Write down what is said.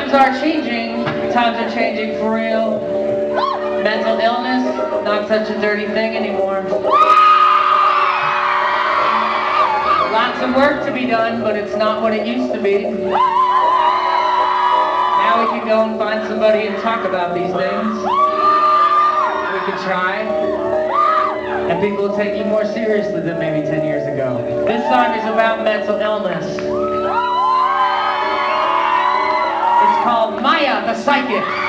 times are changing. Times are changing for real. Mental illness, not such a dirty thing anymore. Lots of work to be done, but it's not what it used to be. Now we can go and find somebody and talk about these things. We can try. And people will take you more seriously than maybe 10 years ago. This song is about mental illness. It's called Maya the Psychic.